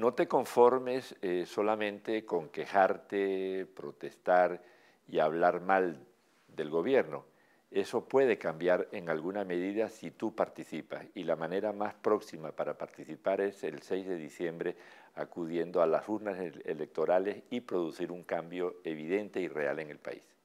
no te conformes solamente con quejarte, protestar y hablar mal del gobierno. Eso puede cambiar en alguna medida si tú participas, y la manera más próxima para participar es el 6 de diciembre acudiendo a las urnas electorales y producir un cambio evidente y real en el país.